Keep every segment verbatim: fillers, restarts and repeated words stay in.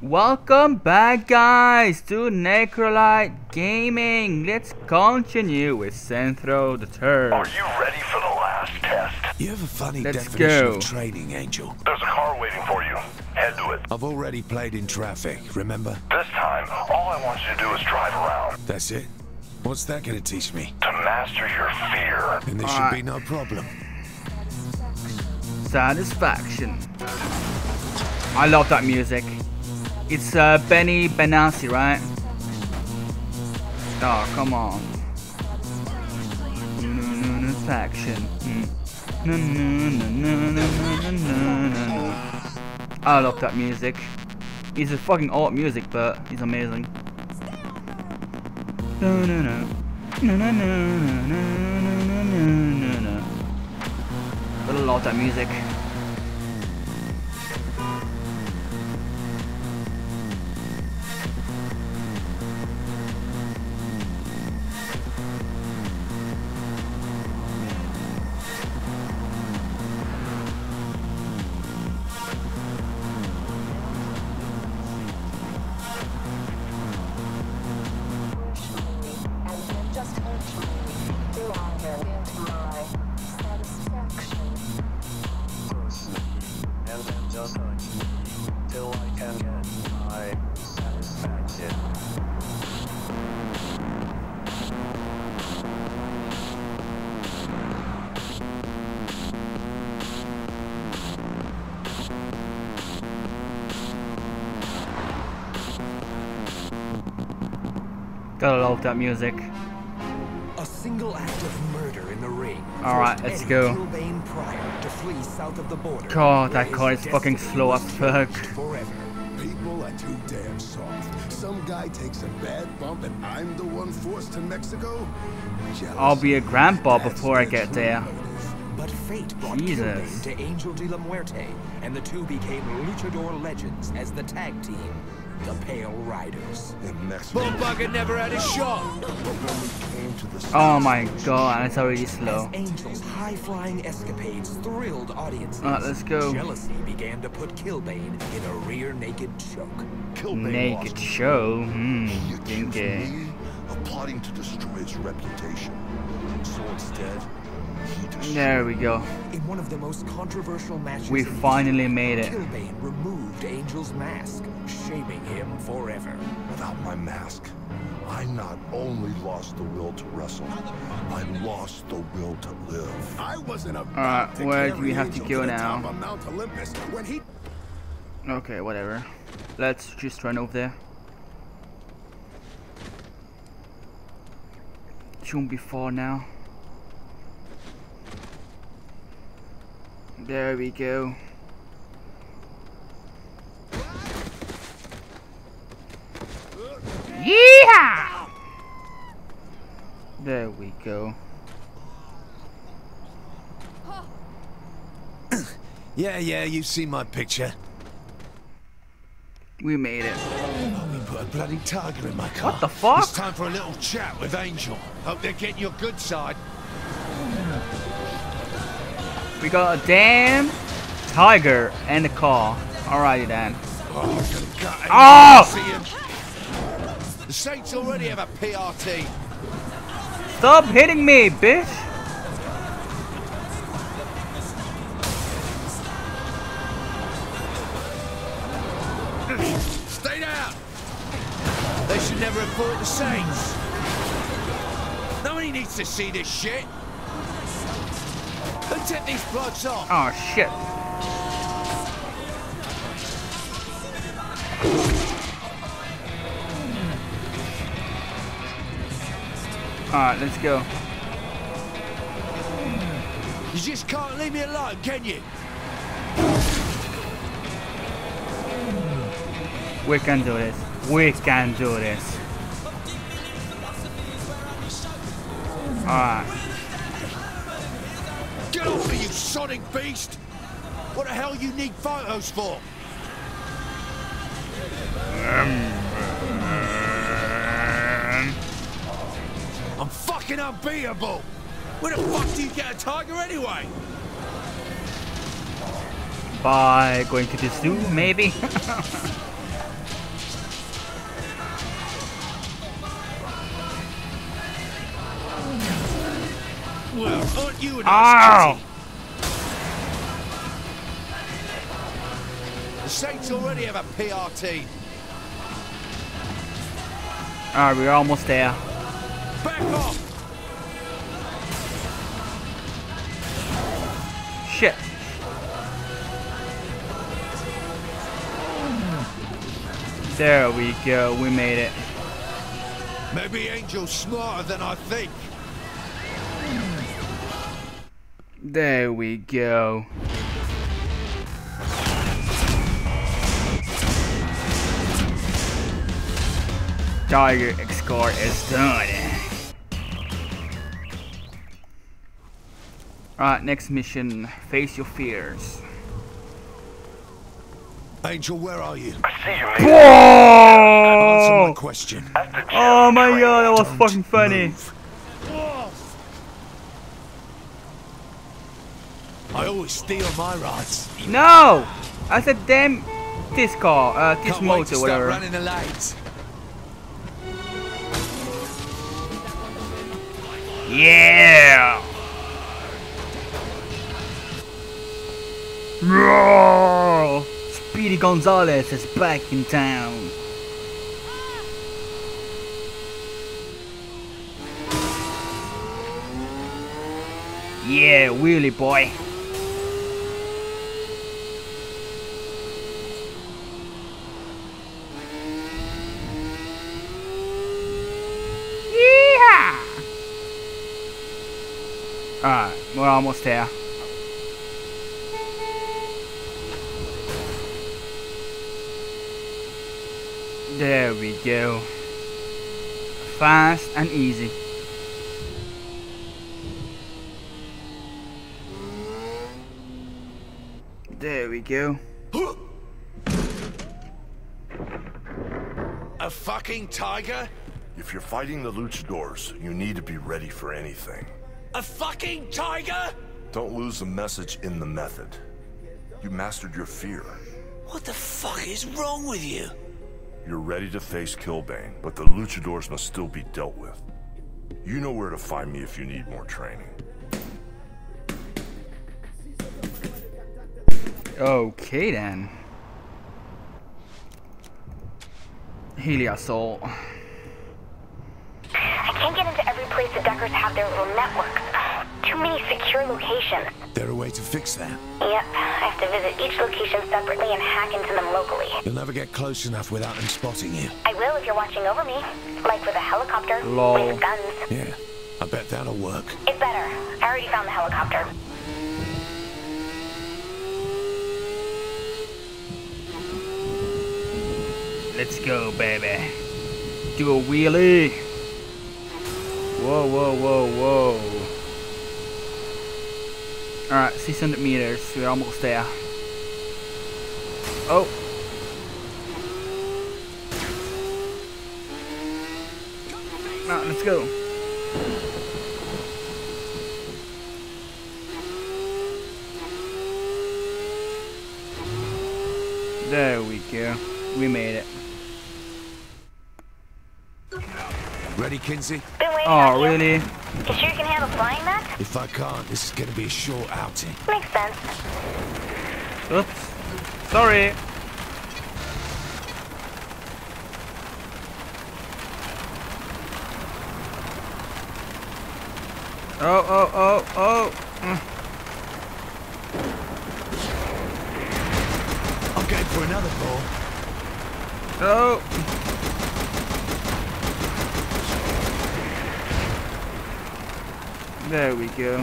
Welcome back, guys, to Necrolite Gaming. Let's continue with Centro the Third. Are you ready for the last test? You have a funny Let's definition go. of training, Angel. There's a car waiting for you. Head to it. I've already played in traffic, remember? This time, all I want you to do is drive around. That's it? What's that gonna teach me? To master your fear. And there All should right. be no problem. Satisfaction. I love that music. It's uh, Benny Benassi, right? Oh, come on. Satisfaction. I love that music. He's a fucking alt music, but he's amazing. But I love that music. Till I can get my satisfaction. Gotta love that music. A single act of murder in the ring. Alright, let's go. Kilbane Pryor to flee south of the border. God, that car is fucking slow as fuck. Forever. People are too damn soft. Some guy takes a bad bump and I'm the one forced to Mexico? Jealous. I'll be a grandpa That's before I the get true there. motive. But fate brought Jesus. Kilbane to Angel de la Muerte, and the two became luchador legends as the tag team, the Pale Riders. In Mexico. Bullbugger never had a shot! Came to the Oh my god, it's already slow. As Angel's high-flying escapades thrilled audiences, Alright, let's go. jealousy began to put Kilbane in a rear-naked choke. Kilbane Naked lost. show. Hmm, He accused kinky. me of plotting to destroy his reputation. So instead, he destroyed There we go. In one of the most controversial matches We in finally history, made it. Kilbane removed Angel's mask, shaming him forever. Without my mask, I not only lost the will to wrestle, I lost the will to live. I wasn't about Alright, to where do carry we have to Angel go the now? top of Mount Olympus when he Okay, whatever. Let's just run over there. Shouldn't be far now. There we go. Yeah! There we go. Yeah, yeah, you've seen my picture. We made it. Oh, we put a bloody tiger in my car. What the fuck? It's time for a little chat with Angel. Hope they're getting your good side. We got a damn tiger and a car. Alrighty then. Oh, God, Oh! see him. The Saints already have a P R T. Stop hitting me, bitch! Stay down! They should never have fought the Saints. Nobody needs to see this shit. Who tipped these plugs off? Oh shit. Alright, let's go. You just can't leave me alone, can you? We can do this. We can do this. Alright. Get off me, you sonic beast! What the hell you need photos for? I'm fucking unbeatable! Where the fuck do you get a tiger anyway? By going to the zoo, maybe? Well, aren't you a Ow! nice kitty? The Saints already have a P R T. Alright, we're almost there. Back off! Shit. There we go, we made it. Maybe Angel's smarter than I think. There we go. Tiger escort is done. Alright, next mission. Face your fears. Angel, where are you? I see you, man. Answer my Whoa! question. That's the Oh my train. god, that was Don't fucking funny. move. I always steal my rides. No! I said damn this car, uh, this Can't wait to motor, start whatever. running the lanes. Yeah! Roar! Speedy Gonzalez is back in town. Yeah, wheelie boy. Yeah! Alright, we're almost there. There we go. Fast and easy. There we go. A fucking tiger? If you're fighting the luchadors, you need to be ready for anything. A fucking tiger? Don't lose the message in the method. You mastered your fear. What the fuck is wrong with you? You're ready to face Killbane, but the luchadors must still be dealt with. You know where to find me if you need more training. Okay then. Heliosol. I can't get into every place the Duckers have their little networks. Too many secure locations. There a way to fix that? Yep, I have to visit each location separately and hack into them locally. You'll never get close enough without them spotting you. I will if you're watching over me. Like with a helicopter, Lol. with guns. Yeah, I bet that'll work. It's better. I already found the helicopter. Let's go, baby. Do a wheelie. Whoa, whoa, whoa, whoa. Alright, six hundred meters. We're almost there. Oh. Now, let's go. There we go. We made it. Ready, Kinsey? Been waiting Oh, on you. really? You sure you can handle flying that? If I can't, this is gonna be a short outing. Makes sense. Oops. Sorry. Oh, oh, oh, oh. Mm. I'm going for another ball. Oh. There we go.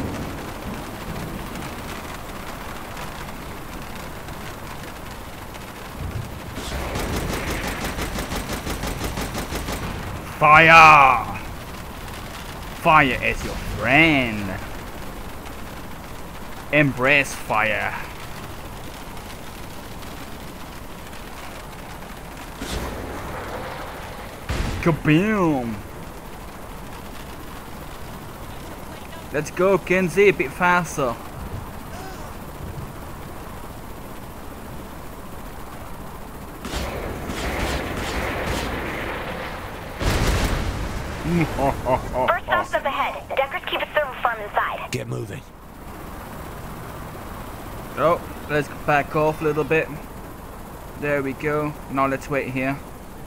Fire! Fire is your friend. Embrace fire. Kaboom! Let's go, Kenzie, a bit faster. First stop up ahead. Deckers keep a server farm inside. Get moving. Oh, let's back off a little bit. There we go. Now let's wait here.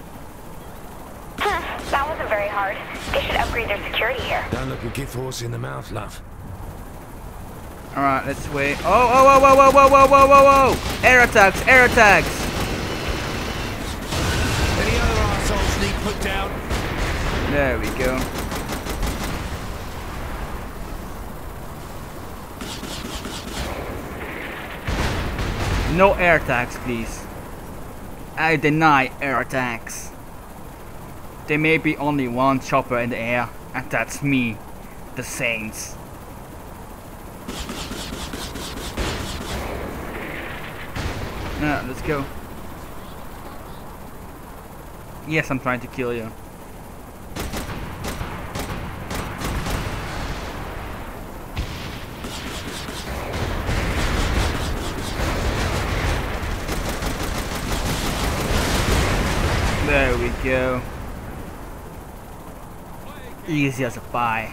That wasn't very hard. They should upgrade their security here. Don't look a gift horse in the mouth, love. Alright, let's wait. Oh, oh, oh, whoa, whoa, whoa, whoa, whoa, whoa, whoa! Air attacks, air attacks! Any other assholes need put down? There we go. No air attacks, please. I deny air attacks. There may be only one chopper in the air, and that's me, the Saints. Now, let's go. Yes, I'm trying to kill you. There we go. Easy as a pie.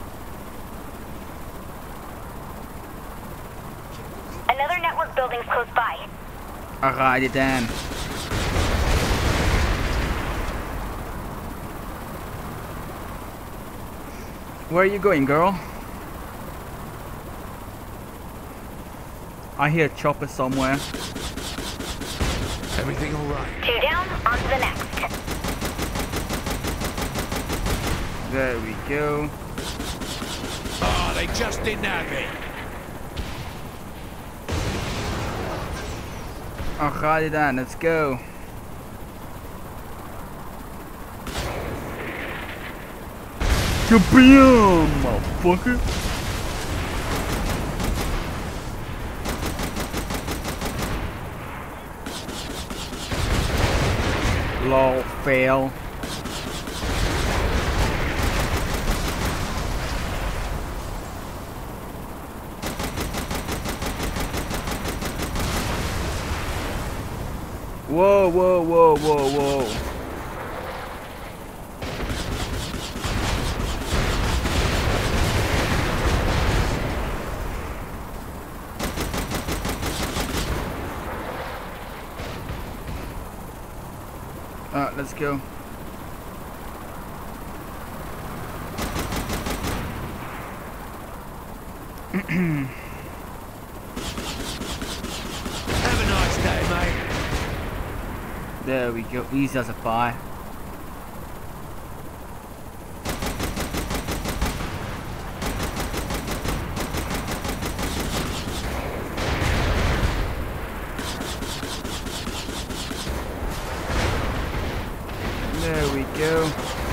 Another network building's close by. Alrighty then. Where are you going, girl? I hear a chopper somewhere. Everything all right? Two down, on to the next. There we go. Oh, they just didn't have it. Alrighty then, let's go. Kabam, motherfucker. Lol, fail. Whoa, whoa, whoa, whoa, whoa. Alright, let's go. Have a nice day, mate. There we go, easy as a pie. There we go.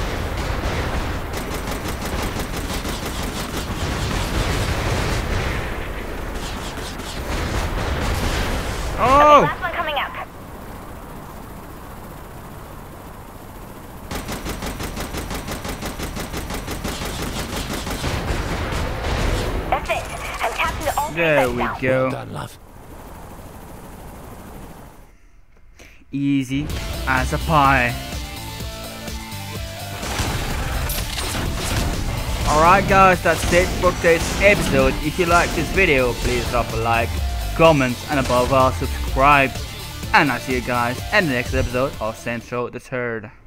Oh! Last one coming up. That's it. I'm tapped into all three There sites we now. go. Well done, love. Easy as a pie. Alright guys, that's it for today's episode. If you like this video, please drop a like, comment, and above all subscribe. And I'll see you guys in the next episode of Central the Third.